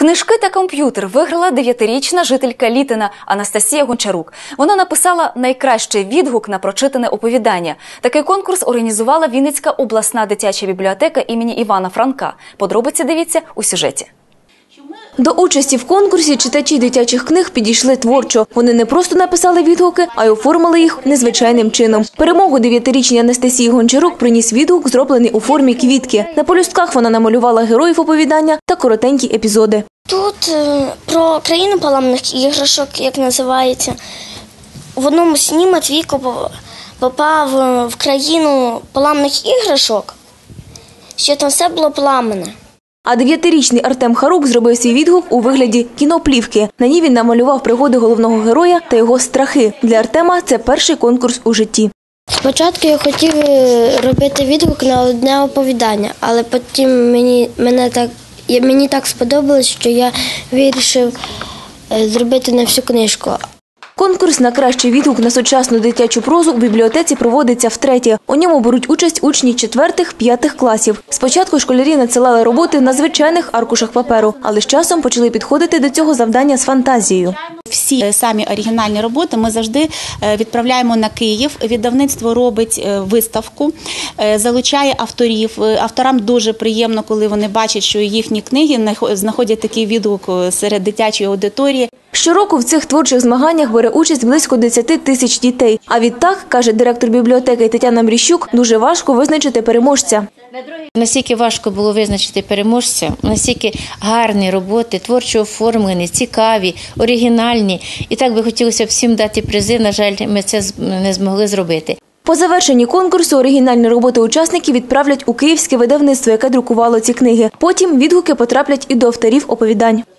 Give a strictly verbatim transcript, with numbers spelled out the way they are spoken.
Книжки та комп'ютер виграла дев'ятирічна жителька Літина Анастасія Гончарук. Вона написала найкращий відгук на прочитане оповідання. Такий конкурс організувала Вінницька обласна дитяча бібліотека імені Івана Франка. Подробиці дивіться у сюжеті. До участі в конкурсі читачі дитячих книг підійшли творчо. Вони не просто написали відгуки, а й оформили їх незвичайним чином. Перемогу дев'ятирічній Анастасії Гончарук приніс відгук, зроблений у формі квітки. На полюстках вона намалювала героїв оповідання та коротенькі епізоди. Тут е, про країну поламаних іграшок, як називається. В одному сні Матвійко попав в країну поламаних іграшок, що там все було поламане. А дев'ятирічний Артем Харук зробив свій відгук у вигляді кіноплівки. На ній він намалював пригоди головного героя та його страхи. Для Артема це перший конкурс у житті. Спочатку я хотів робити відгук на одне оповідання, але потім мені, мене так, мені так сподобалось, що я вирішив зробити на всю книжку. Конкурс на кращий відгук на сучасну дитячу прозу у бібліотеці проводиться втретє. У ньому беруть участь учні четвертих-п'ятих класів. Спочатку школярі надсилали роботи на звичайних аркушах паперу, але з часом почали підходити до цього завдання з фантазією. Всі самі оригінальні роботи ми завжди відправляємо на Київ. Видавництво робить виставку, залучає авторів. Авторам дуже приємно, коли вони бачать, що їхні книги знаходять такий відгук серед дитячої аудиторії. Щороку в цих творчих змаганнях бере участь близько десяти тисяч дітей. А відтак, каже директор бібліотеки Тетяна Мріщук, дуже важко визначити переможця. Настільки важко було визначити переможця, настільки гарні роботи, творчо оформлені, цікаві, оригінальні. І так би хотілося всім дати призи, на жаль, ми це не змогли зробити. По завершенні конкурсу оригінальні роботи учасників відправлять у київське видавництво, яке друкувало ці книги. Потім відгуки потраплять і до авторів оповідань.